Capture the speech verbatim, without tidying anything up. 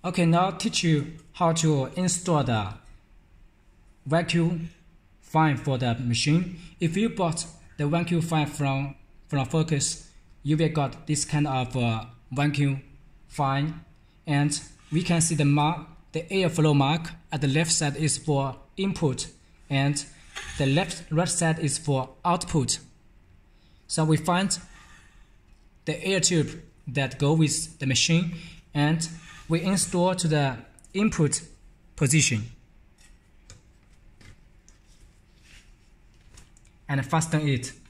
Okay, now I'll teach you how to install the vacuum fan for the machine. If you bought the vacuum fan from from Focus, you will got this kind of uh, vacuum fan, and we can see the mark, the airflow mark at the left side is for input, and the left right side is for output. So we find the air tube that go with the machine, and we install to the input position and fasten it.